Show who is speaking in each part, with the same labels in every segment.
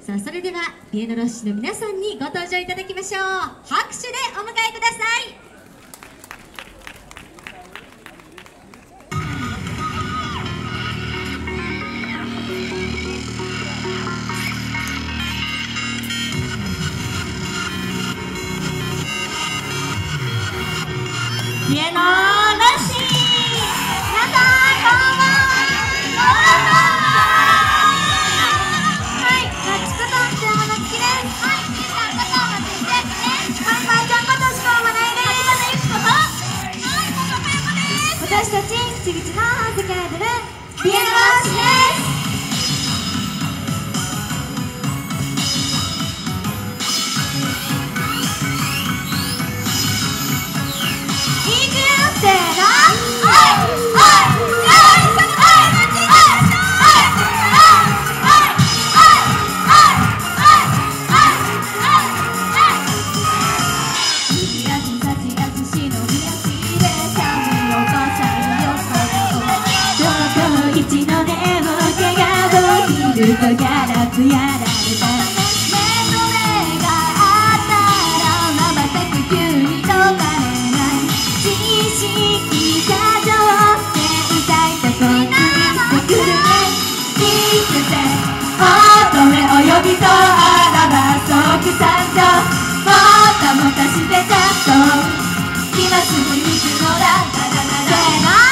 Speaker 1: さあ、それではピエノロッシの皆さんにご登場いただきましょう。拍手でお迎えください。ピエノロッシー、皆さんこんばんは。はい、なちことんちゃんはなつきです。はい、ちーちゃんことまついです。はい、まいちゃんことしこまないです。はい、ことまゆこです。私たちちぐちのハーツキャイドルピエノロッシーです。せーの、ガラスやられた目の目があったら瞬く急に解かれない知識過剰って痛いとこにしてくるね。肉で乙女及びとあらば即参上もたもたしてちゃんと今すぐ行くのだ。せーの、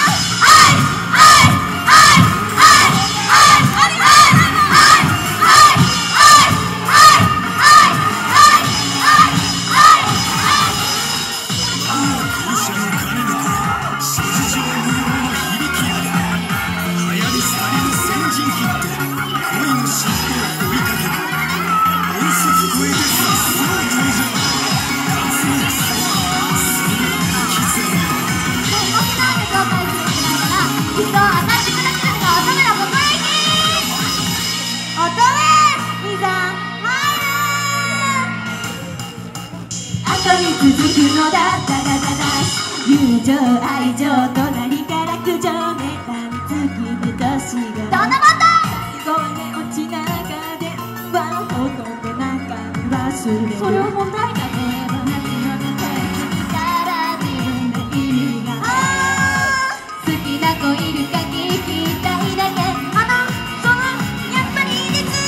Speaker 1: 続くのだ、友情愛情隣から苦情ネタにつきめとしがどんなもんだ声で落ちながではほとんど中身忘れる。それは問題だね。夏の手から自分で意味が好きな子いるか聞きたいだけ。そのやっぱりいいです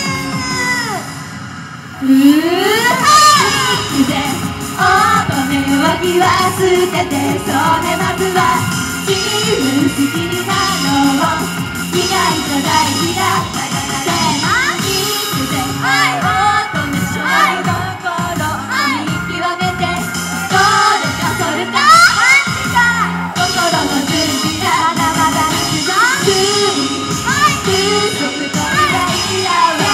Speaker 1: 乙女は気は捨ててそれまずは自分好きになろう意外と大事だ。せーの、いくぜ乙女少女心を見極めてどれかそれか心の準備だ。まだまだ行くぞ空速と未来だ。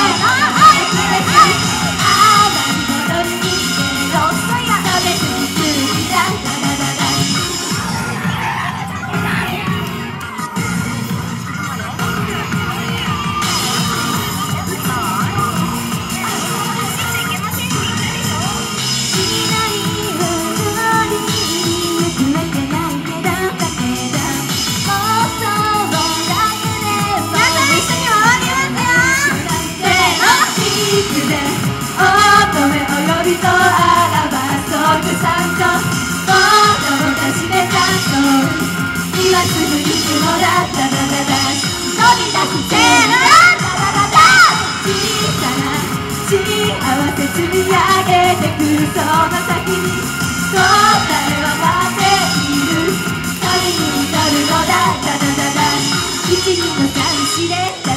Speaker 1: 今すぐ行くのだ。飛び出すせーの、小さな幸せ積み上げてくその先に答えは待っている。旅に至るのだ。一二の三四で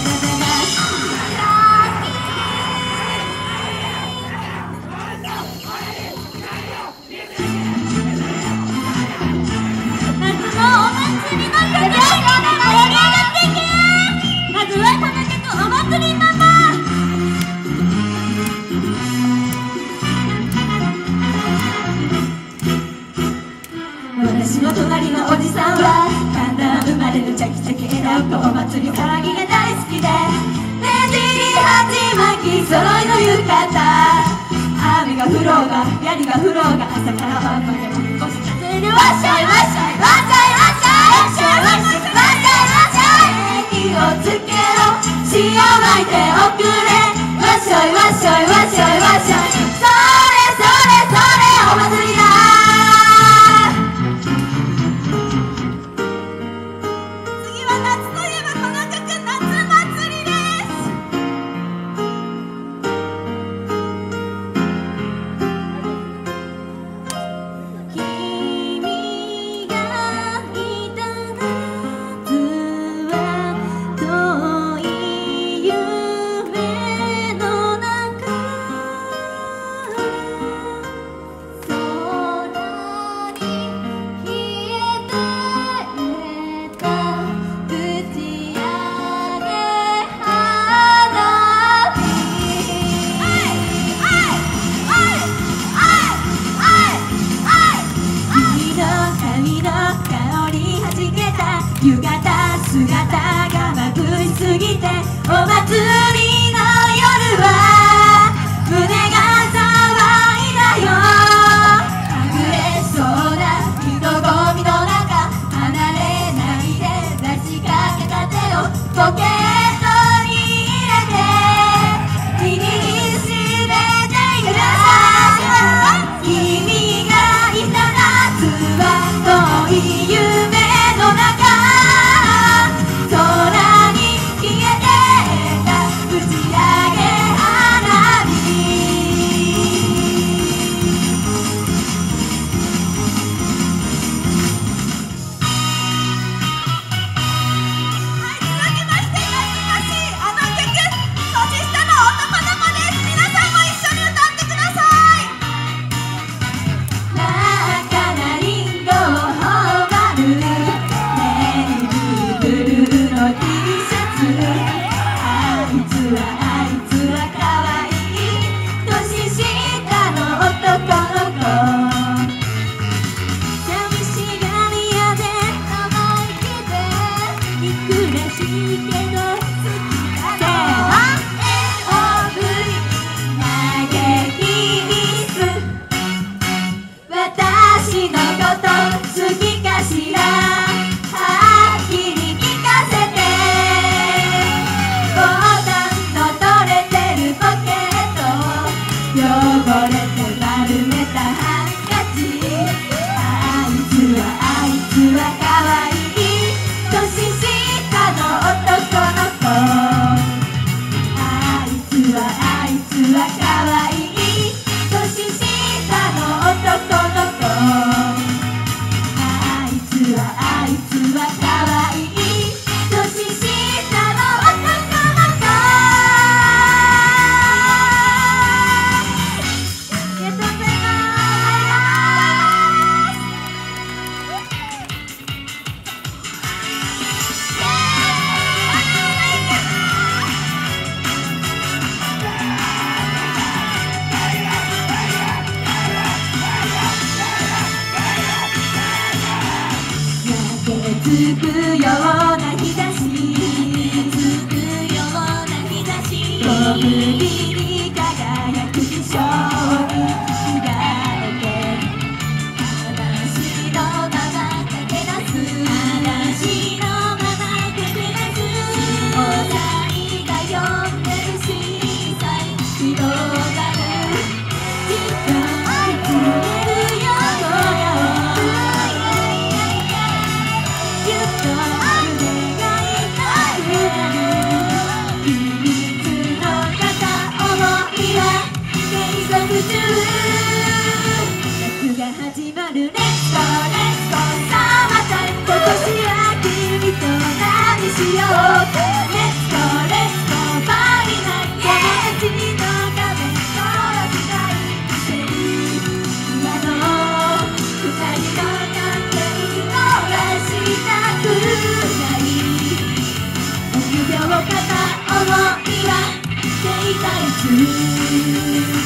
Speaker 1: 私の隣のおじさんは神田生まれのチャキチャキ笑顔お祭り騒ぎが大好きでねじり鉢巻き揃いの浴衣雨が降ろうが槍が降ろうが朝から晩までおみこし担いでわっしゃいわっしゃいわっしゃいわっしゃいわっしゃいわっしゃいわっしゃいわっしゃい息をつけろ潮まいておくれわっしょいわっしょは可愛い年下の男の子あいつは可愛い年下の男の子ありがとうございますつくような日差し遠くに輝く衝に揺られて嵐のまま駆け出すお題が呼んでる小さい広がる時間見つめるよ夏が始まるレッツゴーレッツゴーサマータイム今年は君と何しようレッツゴーレッツゴーパーリーナイト友達の壁空したい見せる今の二人の関係逃したくない臆病片思いは停滞中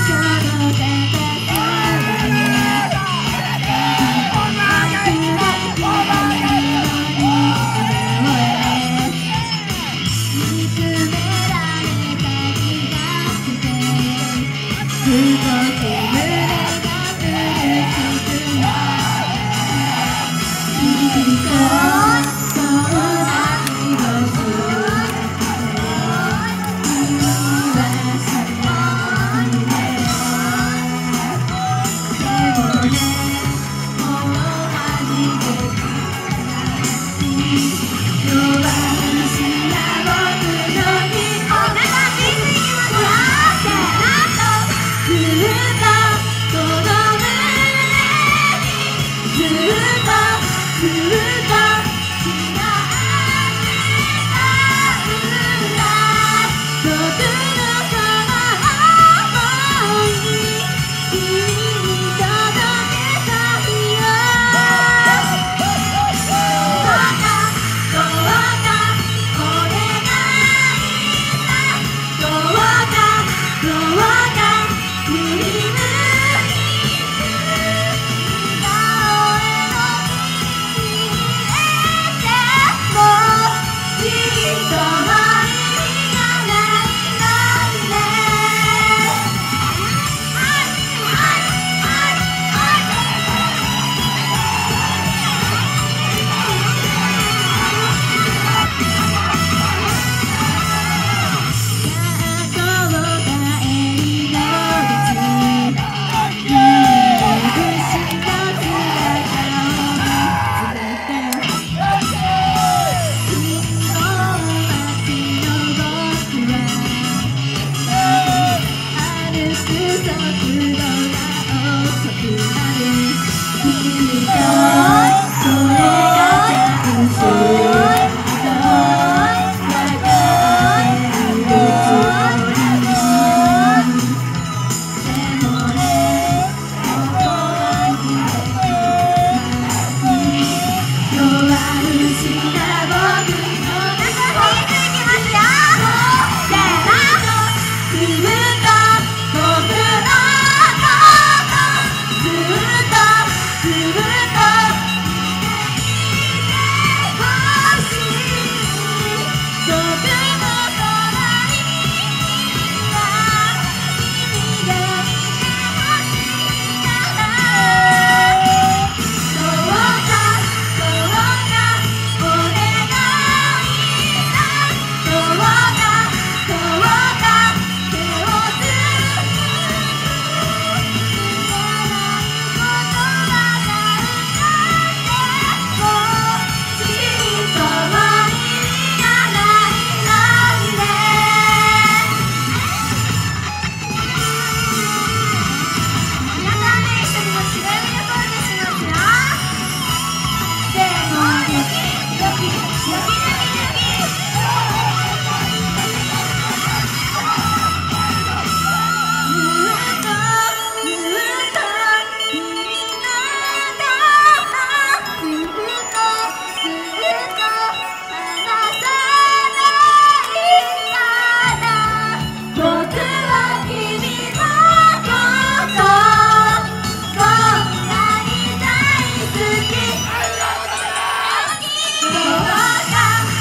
Speaker 1: 「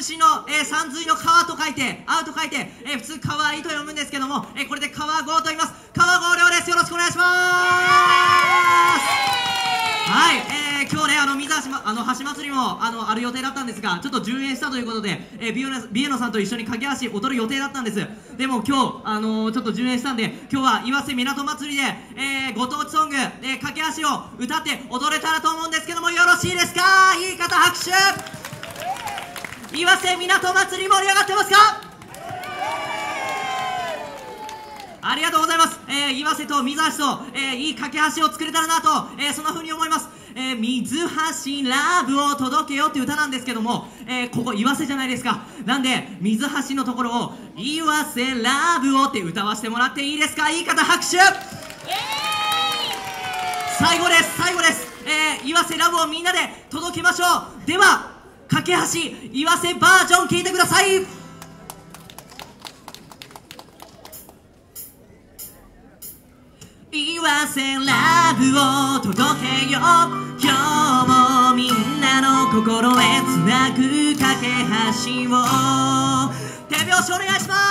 Speaker 2: 口の、三髄の川と書いて、青と書いて、普通かわいいと読むんですけども、これで川郷と言います。川郷亮です。よろしくお願いします。はい、今日ね、水橋祭りもある予定だったんですが、ちょっと順延したということで、ビエノさんと一緒に駆け足踊る予定だったんです。でも今日、ちょっと順延したんで、今日は岩瀬港祭りで、ご当地ソング、駆け足を歌って踊れたらと思うんですけども、よろしいですか？いい方拍手。岩瀬港祭り盛り上がってますか？ありがとうございます。岩瀬と水橋と、いい架け橋を作れたらなと、そんな風に思います。水橋ラブを届けようっていう歌なんですけども、ここ岩瀬じゃないですか。なんで水橋のところを岩瀬ラブをって歌わせてもらっていいですか？いい方拍手。最後です、最後です。岩瀬ラブをみんなで届けましょう。では架け橋岩瀬バージョン聞いてください。岩瀬ラブを届けよう、今日もみんなの心へつなぐ架け橋を。手拍子お願いします。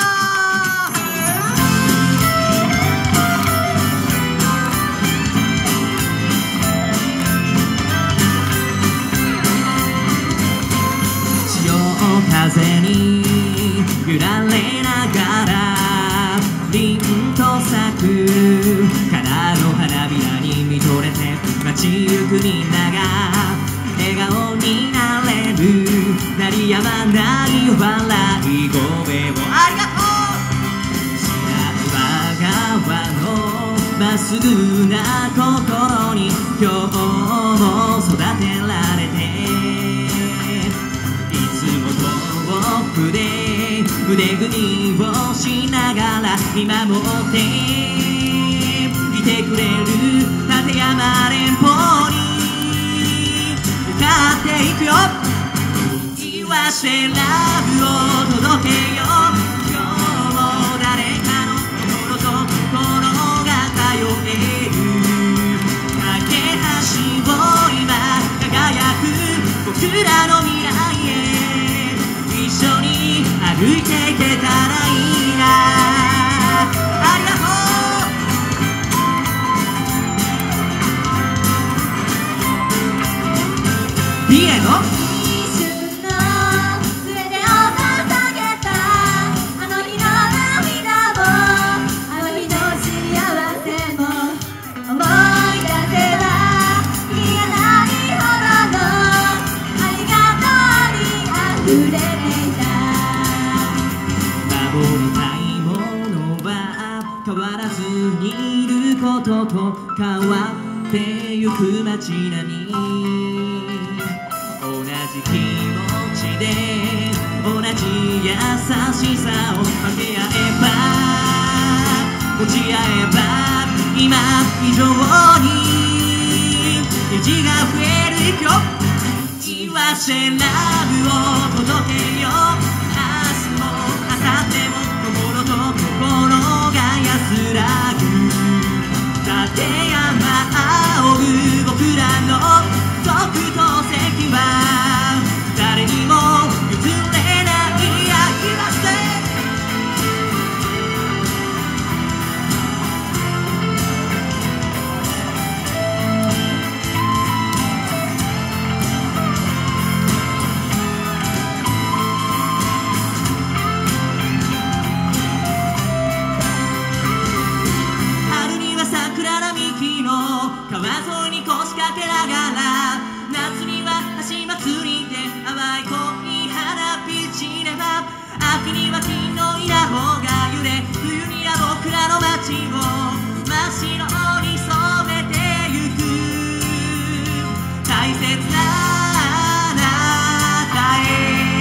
Speaker 2: 潮風に揺られながら凛と咲くからの花びらに見とれて街行くみんなが笑顔になれる鳴りやまない笑い声を。ありがとう。白川のまっすぐな心に今日も育てられて、いつも遠くで腕組みをしながら見守っていてくれる立山連峰に歌っていくよ。岩瀬ラブを届けよう、今日も誰かの心と心が通える架け橋を今輝く僕らの未来へ一緒に歩いていけたらいいな。ありがとう。ビエの
Speaker 1: 一瞬の全てを捧げたあの日の涙もあの日の幸せも思い出せば言えないほどのありがとうに溢れていた。
Speaker 2: 守りたいものは変わらずにいることと変わってゆく街並み、同じ気持ちで同じ優しさを分け合えば持ち合えば今以上に虹が増えるよ。岩瀬ラブを届けよう、明日も明後日も心と心が安らぐ立山仰ぐ僕らの特等席は誰にも譲れない岩瀬。春には桜並木の川沿いに腰掛けながら、夏には橋祭りで淡い恋花火散れば、秋には金の稲穂が揺れ、冬には僕らの街を真っ白に染めてゆく大切なあなたへ。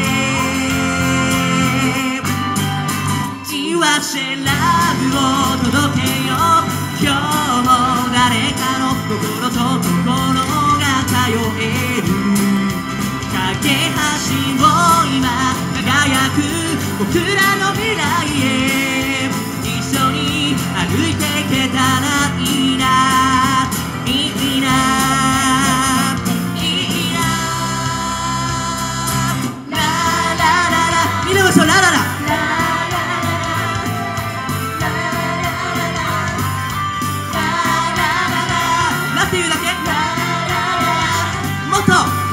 Speaker 2: 岩瀬ラブを届けよう、今日も誰かの心と心が通える架け橋を今輝く僕らの未来へ一緒に歩いていけたらいいな。 っていうだけ。もっと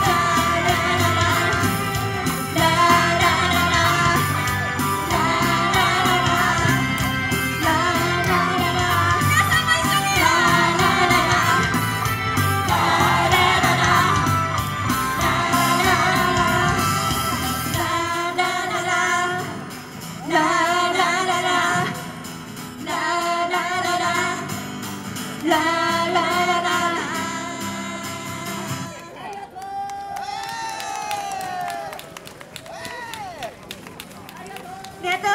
Speaker 1: ありがとうございます。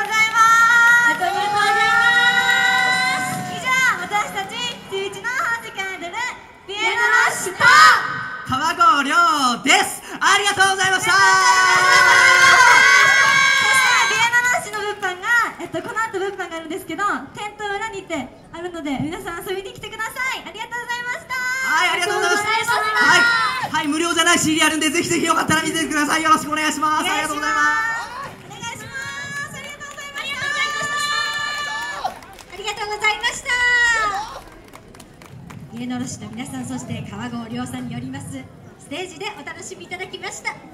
Speaker 1: 以上、私たち11の星カンドルピエナの下
Speaker 2: 川郷亮です。ありがとうございました。
Speaker 1: そしてビエナの下の物販が、この後物販があるんですけど、テント裏にてあるので皆さん遊びに来てください。ありがとうございました。
Speaker 2: はい、ありがとうございます。はい、無料じゃない CD あるんで、ぜひぜひよかったら見てください。よろしくお願いします。ありがとうございます。
Speaker 1: お願いします。ありがとうございました。ありがとうございました。家の卸の皆さん、そして川郷亮さんによりますステージでお楽しみいただきました。